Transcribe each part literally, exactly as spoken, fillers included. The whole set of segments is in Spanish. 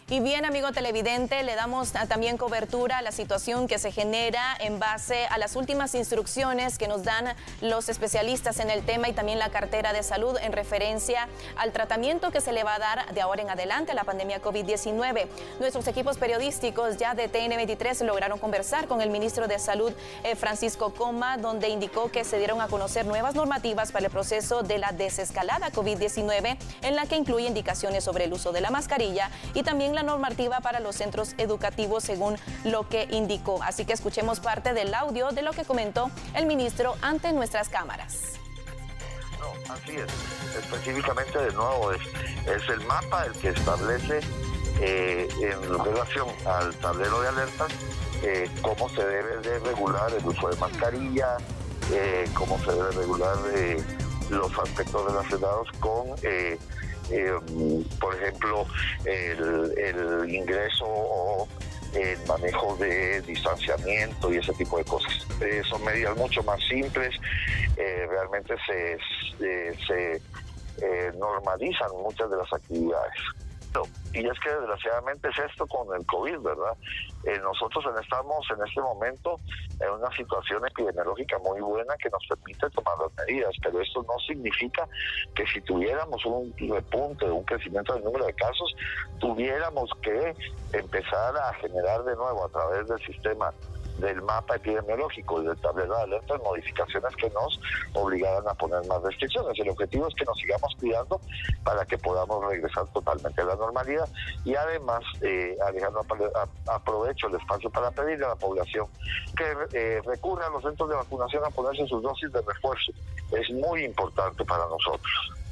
Y bien, amigo televidente, le damos también cobertura a la situación que se genera en base a las últimas instrucciones que nos dan los especialistas en el tema y también la cartera de salud en referencia al tratamiento que se le va a dar de ahora en adelante a la pandemia COVID diecinueve. Nuestros equipos periodísticos ya de T N veintitrés lograron conversar con el ministro de Salud, eh, Francisco Coma, donde indicó que se dieron a conocer nuevas normativas para el proceso de la desescalada COVID diecinueve, en la que incluye indicaciones sobre el uso de la mascarilla y también la normativa para los centros educativos, según lo que indicó. Así que escuchemos parte del audio de lo que comentó el ministro ante nuestras cámaras. No, así es. Específicamente, de nuevo, es, es el mapa el que establece eh, en relación al tablero de alertas eh, cómo se debe de regular el uso de mascarilla, eh, cómo se debe regular eh, los aspectos relacionados con eh, Eh, por ejemplo, el, el ingreso o el manejo de distanciamiento y ese tipo de cosas. Eh, son medidas mucho más simples, eh, realmente se, se, se eh, normalizan muchas de las actividades. Y es que desgraciadamente es esto con el COVID, ¿verdad? Eh, nosotros estamos en este momento en una situación epidemiológica muy buena que nos permite tomar las medidas, pero esto no significa que si tuviéramos un repunte, un crecimiento del número de casos, tuviéramos que empezar a generar de nuevo a través del sistema del mapa epidemiológico y del tablero de alertas modificaciones que nos obligaran a poner más restricciones. El objetivo es que nos sigamos cuidando para que podamos regresar totalmente a la normalidad. Y además, eh, Alejandro, aprovecho el espacio para pedirle a la población que eh, recurra a los centros de vacunación a ponerse sus dosis de refuerzo. Es muy importante para nosotros.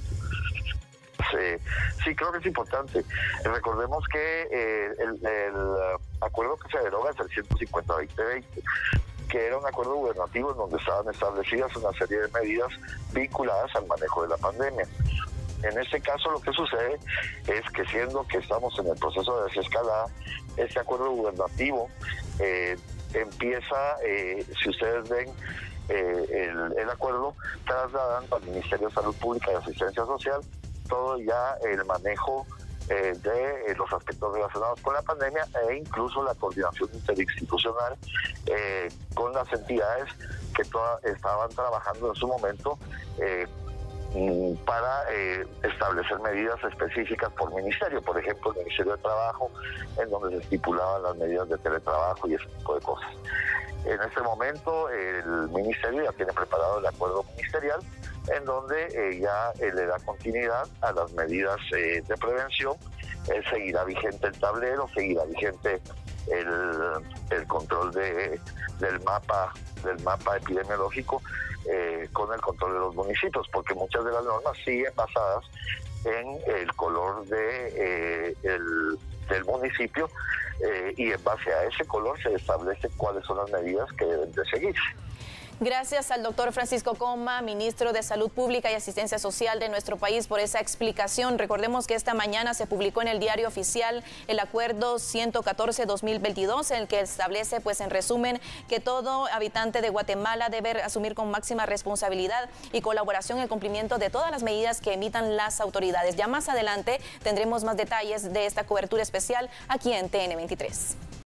Eh, sí, creo que es importante. Recordemos que eh, el, el acuerdo que se deroga es el ciento cincuenta veinte veinte, que era un acuerdo gubernativo en donde estaban establecidas una serie de medidas vinculadas al manejo de la pandemia. En este caso lo que sucede es que, siendo que estamos en el proceso de desescalada, este acuerdo gubernativo eh, empieza, eh, si ustedes ven eh, el, el acuerdo, trasladando al Ministerio de Salud Pública y Asistencia Social todo ya el manejo eh, de eh, los aspectos relacionados con la pandemia e incluso la coordinación interinstitucional eh, con las entidades que todas estaban trabajando en su momento eh, para eh, establecer medidas específicas por ministerio, por ejemplo el Ministerio de Trabajo, en donde se estipulaban las medidas de teletrabajo y ese tipo de cosas. En este momento el ministerio ya tiene preparado el acuerdo ministerial, en donde eh, ya eh, le da continuidad a las medidas eh, de prevención. Eh, seguirá vigente el tablero, seguirá vigente el, el control de, del mapa del mapa epidemiológico eh, con el control de los municipios, porque muchas de las normas siguen basadas en el color de, eh, el, del municipio eh, y en base a ese color se establece cuáles son las medidas que deben de seguirse. Gracias al doctor Francisco Coma, ministro de Salud Pública y Asistencia Social de nuestro país, por esa explicación. Recordemos que esta mañana se publicó en el Diario Oficial el acuerdo ciento catorce dos mil veintidós, en el que establece, pues en resumen, que todo habitante de Guatemala debe asumir con máxima responsabilidad y colaboración el cumplimiento de todas las medidas que emitan las autoridades. Ya más adelante tendremos más detalles de esta cobertura especial aquí en T N veintitrés.